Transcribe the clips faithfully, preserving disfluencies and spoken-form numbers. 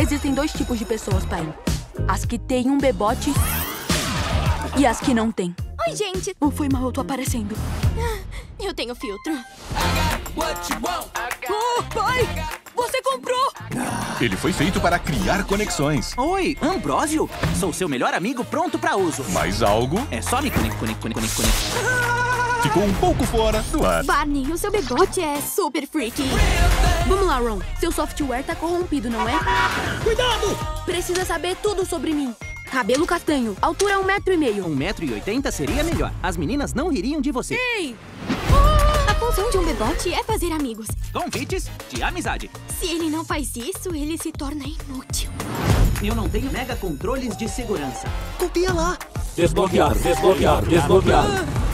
Existem dois tipos de pessoas, pai. As que têm um bebote e as que não têm. Oi, gente. Oh, foi mal, eu tô aparecendo. Eu tenho filtro. Oh, pai! Você comprou! Ele foi feito para criar conexões. Oi, Ambrósio. Sou seu melhor amigo pronto pra uso. Mas algo É só me conectar, conectar, conectar, conectar. ficou um pouco fora do ar. Barney, o seu bebote é super freaky. Vamos lá, Ron. Seu software tá corrompido, não é? Cuidado! Precisa saber tudo sobre mim. Cabelo castanho, altura um metro e meio. Um metro e oitenta seria melhor. As meninas não ririam de você. Ei! A função de um bebote é fazer amigos. Convites de amizade. Se ele não faz isso, ele se torna inútil. Eu não tenho mega controles de segurança. Copia lá. Desbloquear, desbloquear, desbloquear.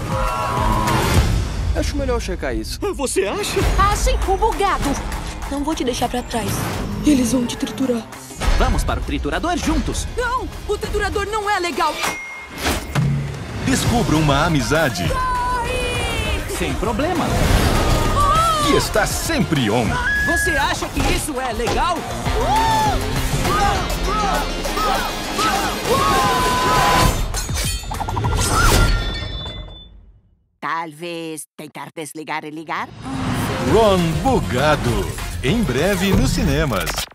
Acho melhor checar isso. Você acha? Achem o bugado. Não vou te deixar pra trás. Eles vão te triturar. Vamos para o triturador juntos. Não! O triturador não é legal. Descubra uma amizade Sem problema. que está sempre on. Você acha que isso é legal? Talvez tentar desligar e ligar? Ron Bugado. Em breve nos cinemas.